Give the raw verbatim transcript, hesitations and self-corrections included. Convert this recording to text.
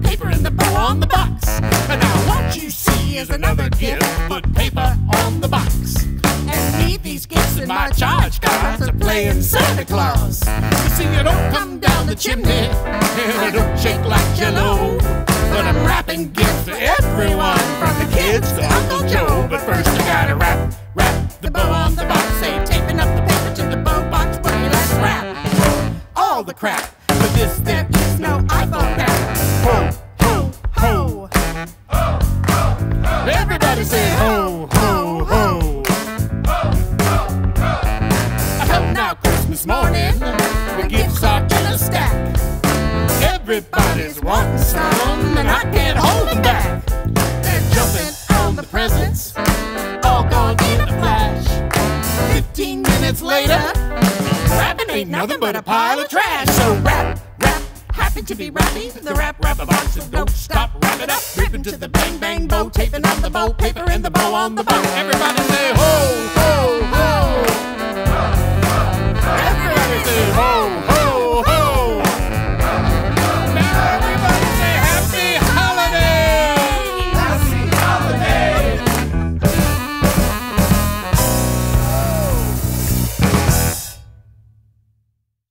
paper in the bow on the box. And now what you see is another gift. Put paper on the box. And leave these gifts in my charge cards of playing Santa Claus. You see, you don't come down the chimney and it don't shake like jello. But I'm wrapping gifts for everyone, from the kids to Uncle Joe. But first I gotta wrap, wrap the bow on the box. Say, taping up the paper to the bow box. But let's wrap all the crap. For this there is no iPhone app. Ho, ho, ho. Ho, ho, ho. Everybody say ho, ho, ho. I come now Christmas morning, the gifts are in a stack. Everybody's wanting some, and I can't hold them back. They're jumping on the presents, all gone in a flash. Fifteen minutes later, wrapping ain't nothing but a pile of trash. So wrap, wrap, happy to be wrapping the wrap, wrap a box, so don't stop, wrap it up. Ripping to the bang, bang, bow, taping on the bow, paper in the bow on the bow. Everybody say ho, ho, ho. Everybody say ho, ho.